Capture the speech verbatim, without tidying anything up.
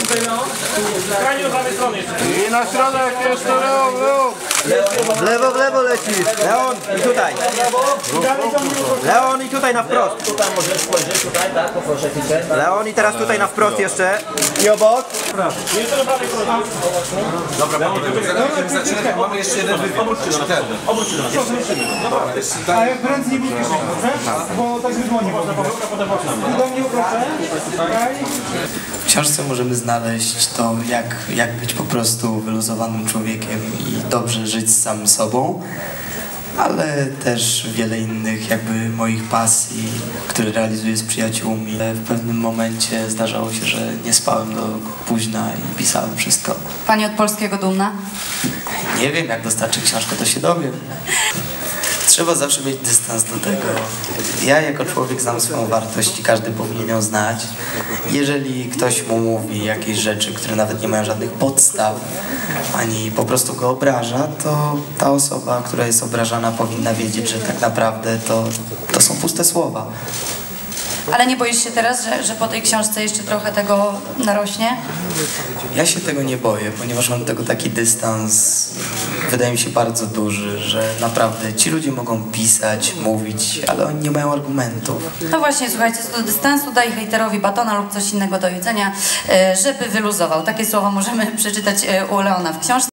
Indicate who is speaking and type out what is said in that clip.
Speaker 1: I na środek jeszcze Leon, Leon.
Speaker 2: W lewo, w lewo lecisz. Leon i tutaj. Leon i tutaj na wprost.
Speaker 3: Tutaj możesz spojrzeć, tutaj, tak, poproszę chwilkę.
Speaker 2: Leon i teraz tutaj na wprost jeszcze. I obok.
Speaker 4: Dobra, zanim zaczynamy, mamy jeszcze jeden wywiad.
Speaker 5: A jak w ręce nie budujesz, dobrze? Bo tak wydzwoni. Do mnie proszę.
Speaker 6: W książce możemy znaleźć to, jak, jak być po prostu wyluzowanym człowiekiem i dobrze żyć z samym sobą, ale też wiele innych jakby moich pasji, które realizuję z przyjaciółmi. W pewnym momencie zdarzało się, że nie spałem do późna i pisałem wszystko.
Speaker 7: Pani od polskiego dumna?
Speaker 6: Nie wiem, jak dostarczy książkę, to się dowiem. Trzeba zawsze mieć dystans do tego. Ja jako człowiek znam swoją wartość i każdy powinien ją znać. Jeżeli ktoś mu mówi jakieś rzeczy, które nawet nie mają żadnych podstaw, ani po prostu go obraża, to ta osoba, która jest obrażana, powinna wiedzieć, że tak naprawdę to, to są puste słowa.
Speaker 7: Ale nie boisz się teraz, że, że po tej książce jeszcze trochę tego narośnie?
Speaker 6: Ja się tego nie boję, ponieważ mam do tego taki dystans, wydaje mi się bardzo duży, że naprawdę ci ludzie mogą pisać, mówić, ale oni nie mają argumentów.
Speaker 7: No właśnie, słuchajcie, co do dystansu daj hejterowi batona lub coś innego do jedzenia, e, żeby wyluzował. Takie słowa możemy przeczytać e, u Leona w książce.